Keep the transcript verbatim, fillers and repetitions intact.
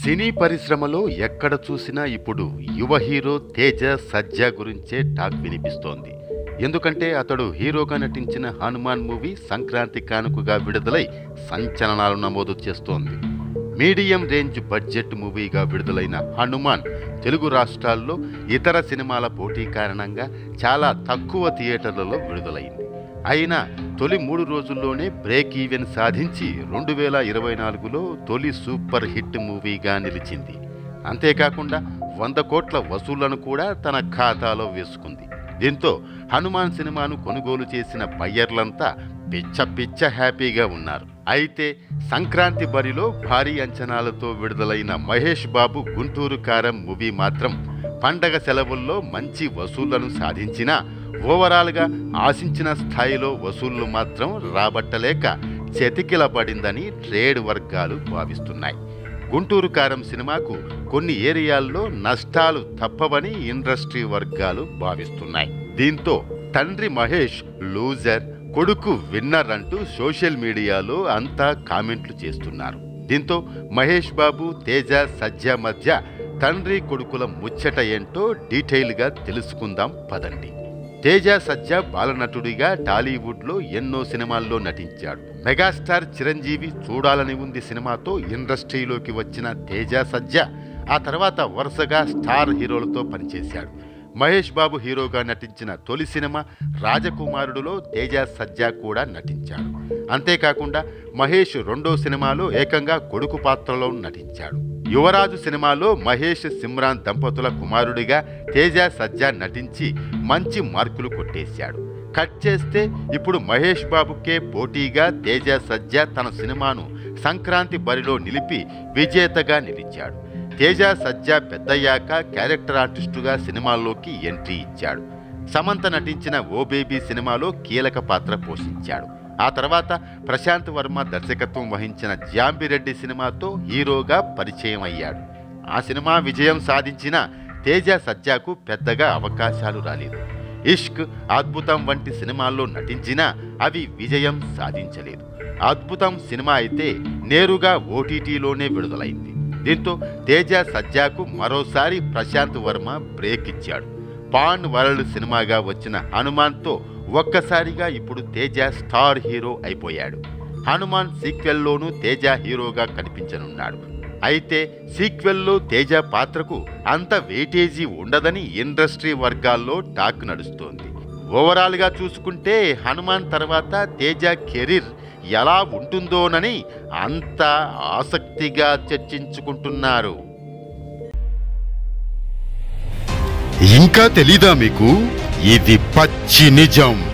సినీ పరిశ్రమలో ఎక్కడ చూసినా ఇప్పుడు యువ హీరో తేజ సజ్జా గురించే టాక్ వినిపిస్తోంది. ఎందుకంటే అతడు హీరోగా నటించిన హనుమాన్ మూవీ సంక్రాంతి కానుకగా విడుదలై సంచలనాలు నమోదు చేస్తోంది. మీడియం రేంజ్ బడ్జెట్ మూవీగా విడుదలైన హనుమాన్ తెలుగు రాష్ట్రాల్లో ఇతర సినిమాల పోటీ కారణంగా చాలా తక్కువ థియేటర్లలో విడుదలైంది. అయినా తొలి మూడు రోజుల్లోనే బ్రేక్ ఈవెన్ సాధించి రెండు వేల ఇరవై నాలుగులో తొలి సూపర్ హిట్ మూవీగా నిలిచింది. అంతేకాకుండా వంద కోట్ల వసూళ్లను కూడా తన ఖాతాలో వేసుకుంది. దీంతో హనుమాన్ సినిమాను కొనుగోలు చేసిన బయ్యర్లంతా పిచ్చ పిచ్చ హ్యాపీగా ఉన్నారు. అయితే సంక్రాంతి బరిలో భారీ అంచనాలతో విడుదలైన మహేష్ బాబు గుంటూరు కారం మూవీ మాత్రం పండగ సెలవుల్లో మంచి వసూళ్లను సాధించినా ఓవరాల్గా ఆశించిన స్థాయిలో వసూళ్లు మాత్రం రాబట్టలేక చెతికిలబడిందని ట్రేడ్ వర్గాలు భావిస్తున్నాయి. గుంటూరు కారం సినిమాకు కొన్ని ఏరియాల్లో నష్టాలు తప్పవని ఇండస్ట్రీ వర్గాలు భావిస్తున్నాయి. దీంతో తండ్రి మహేష్ లూజర్, కొడుకు విన్నర్ అంటూ సోషల్ మీడియాలో అంతా కామెంట్లు చేస్తున్నారు. దీంతో మహేష్ బాబు తేజ సజ్జా మధ్య తండ్రి కొడుకుల ముచ్చట ఏంటో డీటెయిల్గా తెలుసుకుందాం పదండి. తేజ సజ్జా బాలనటుడిగా టాలీవుడ్లో ఎన్నో సినిమాల్లో నటించాడు. మెగాస్టార్ చిరంజీవి చూడాలని ఉంది సినిమాతో ఇండస్ట్రీలోకి వచ్చిన తేజ సజ్జా ఆ తర్వాత వరుసగా స్టార్ హీరోలతో పనిచేశాడు. మహేష్ బాబు హీరోగా నటించిన తొలి సినిమా రాజకుమారుడులో తేజ సజ్జా కూడా నటించాడు. అంతేకాకుండా మహేష్ రెండో సినిమాలో ఏకంగా కొడుకు పాత్రలో నటించాడు. యువరాజు సినిమాలో మహేష్ సిమ్రాన్ దంపతుల కుమారుడిగా తేజ సజ్జా నటించి మంచి మార్కులు కొట్టేశాడు. కట్ చేస్తే ఇప్పుడు మహేష్ బాబుకే పోటీగా తేజ సజ్జా తన సినిమాను సంక్రాంతి బరిలో నిలిపి విజేతగా నిలిచాడు. తేజ సజ్జా పెద్దయ్యాక క్యారెక్టర్ ఆర్టిస్టుగా సినిమాల్లోకి ఎంట్రీ ఇచ్చాడు. సమంత నటించిన ఓ బేబీ సినిమాలో కీలక పాత్ర పోషించాడు. ఆ తర్వాత ప్రశాంత్ వర్మ దర్శకత్వం వహించిన జాంబిరెడ్డి సినిమాతో హీరోగా పరిచయం అయ్యాడు. ఆ సినిమా విజయం సాధించిన తేజ సజ్జాకు పెద్దగా అవకాశాలు రాలేదు. ఇష్క్, అద్భుతం వంటి సినిమాల్లో నటించినా అవి విజయం సాధించలేదు. అద్భుతం సినిమా అయితే నేరుగా ఓటీటీలోనే విడుదలైంది. దీంతో తేజ సజ్జాకు మరోసారి ప్రశాంత్ వర్మ బ్రేక్ ఇచ్చాడు. పాన్ వరల్డ్ సినిమాగా వచ్చిన హనుమాన్తో ఒక్కసారిగా ఇప్పుడు తేజ స్టార్ హీరో అయిపోయాడు. హనుమాన్ సీక్వెల్లోనూ తేజ హీరోగా కనిపించనున్నాడు. అయితే సీక్వెల్లో తేజ పాత్రకు అంత వెయిటేజీ ఉండదని ఇండస్ట్రీ వర్గాల్లో టాక్ నడుస్తోంది. ఓవరాల్గా చూసుకుంటే హనుమాన్ తర్వాత తేజ కెరీర్ ఎలా ఉంటుందోనని అంతా ఆసక్తిగా చర్చించుకుంటున్నారు. ఇంకా తెలీదా మీకు? ఇది పచ్చి నిజం.